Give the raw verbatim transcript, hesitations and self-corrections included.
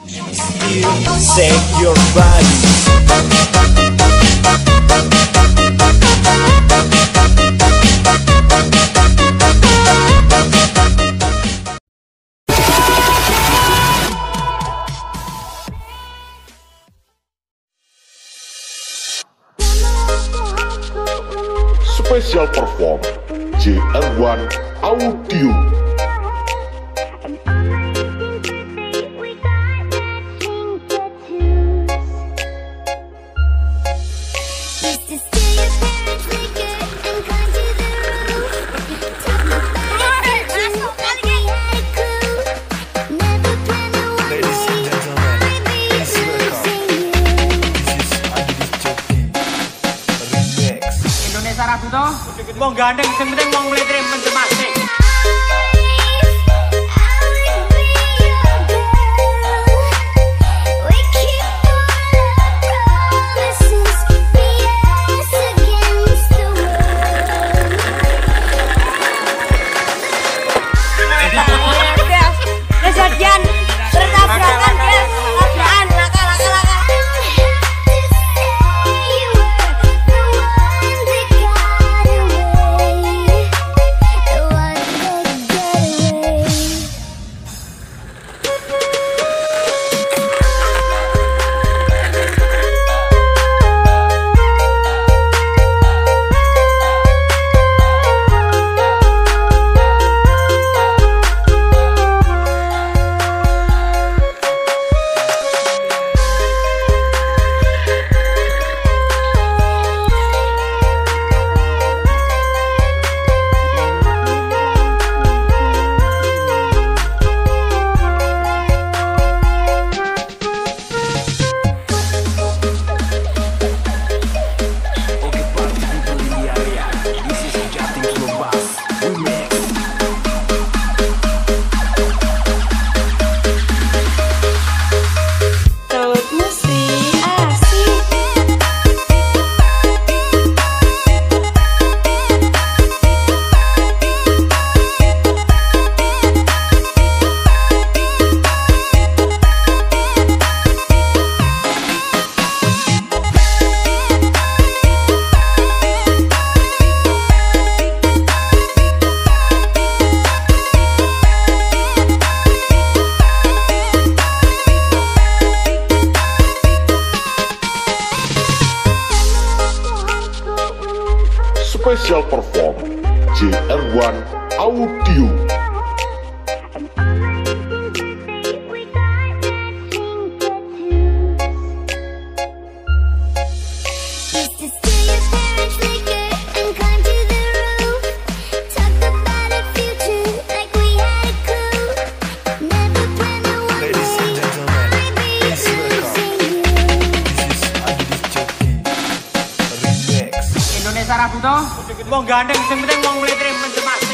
Shake your body. Special perform J R one Audio. Wong gandeng sing penting wong mlitre mencemasik. Kejadian bertabrakan guys, tabrakan laka laka laka. Special perform J R one Audio. Indonesia Rabuto, wong gandeng sing penting wong mlitre mencemasik.